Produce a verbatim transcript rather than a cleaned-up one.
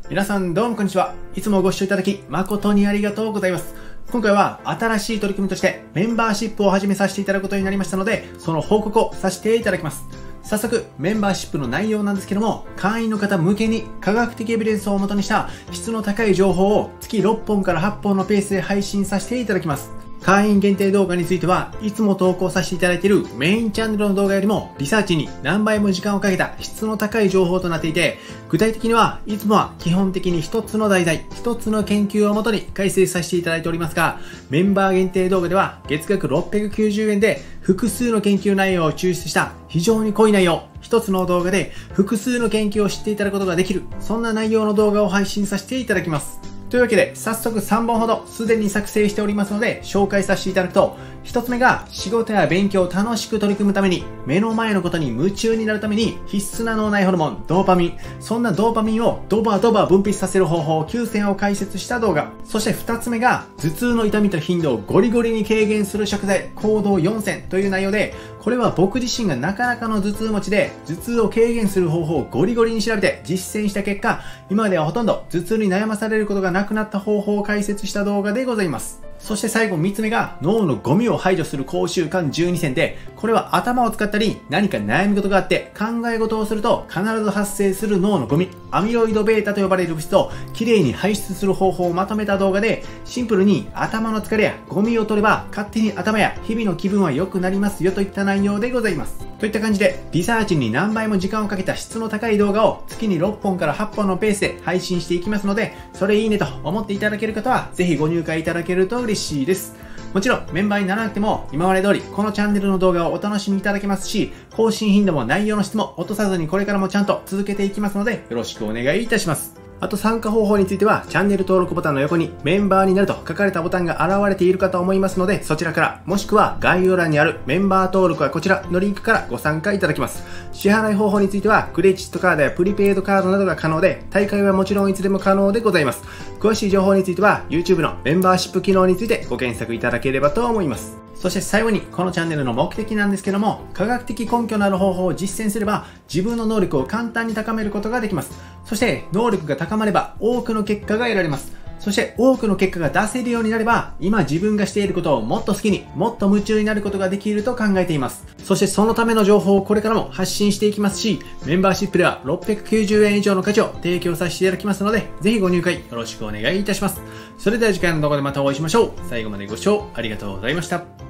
皆さんどうもこんにちは。いつもご視聴いただき誠にありがとうございます。今回は新しい取り組みとしてメンバーシップを始めさせていただくことになりましたので、その報告をさせていただきます。早速、メンバーシップの内容なんですけども、会員の方向けに科学的エビデンスをもとにした質の高い情報を月ろっぽんからはっぽんのペースで配信させていただきます。会員限定動画についてはいつも投稿させていただいているメインチャンネルの動画よりもリサーチに何倍も時間をかけた質の高い情報となっていて、具体的にはいつもは基本的に一つの題材、一つの研究をもとに解説させていただいておりますが、メンバー限定動画では月額ろっぴゃくきゅうじゅうえんで複数の研究内容を抽出した非常に濃い内容、一つの動画で複数の研究を知っていただくことができる、そんな内容の動画を配信させていただきます。というわけで早速さんぼんほどすでに作成しておりますので紹介させていただくと、ひとつめが仕事や勉強を楽しく取り組むために目の前のことに夢中になるために必須な脳内ホルモンドーパミン、そんなドーパミンをドバドバ分泌させる方法きゅうせんを解説した動画。そしてふたつめが頭痛の痛みと頻度をゴリゴリに軽減する食材行動よんせんという内容で、これは僕自身がなかなかの頭痛持ちで頭痛を軽減する方法をゴリゴリに調べて実践した結果、今まではほとんど頭痛に悩まされることがなくなった方法を解説した動画でございます。そして最後みっつめが脳のゴミを排除する好習慣じゅうにせんで、これは頭を使ったり何か悩み事があって考え事をすると必ず発生する脳のゴミ、アミロイド β と呼ばれる物質をきれいに排出する方法をまとめた動画で、シンプルに頭の疲れやゴミを取れば勝手に頭や日々の気分は良くなりますよといった内容でございます。といった感じでリサーチに何倍も時間をかけた質の高い動画を月にろっぽんからはっぽんのペースで配信していきますので、それいいねと思っていただける方はぜひご入会いただけると嬉しいです。もちろんメンバーにならなくても今まで通りこのチャンネルの動画をお楽しみいただけますし、更新頻度も内容の質も落とさずにこれからもちゃんと続けていきますのでよろしくお願いいたします。あと参加方法についてはチャンネル登録ボタンの横にメンバーになると書かれたボタンが現れているかと思いますので、そちらから、もしくは概要欄にあるメンバー登録はこちらのリンクからご参加いただきます。支払い方法についてはクレジットカードやプリペイドカードなどが可能で、大会はもちろんいつでも可能でございます。詳しい情報については YouTube のメンバーシップ機能についてご検索いただければと思います。そして最後にこのチャンネルの目的なんですけども、科学的根拠のある方法を実践すれば自分の能力を簡単に高めることができます。そして能力が高まれば多くの結果が得られます。そして多くの結果が出せるようになれば、今自分がしていることをもっと好きに、もっと夢中になることができると考えています。そしてそのための情報をこれからも発信していきますし、メンバーシップではろっぴゃくきゅうじゅうえん以上の価値を提供させていただきますので、ぜひご入会よろしくお願いいたします。それでは次回の動画でまたお会いしましょう。最後までご視聴ありがとうございました。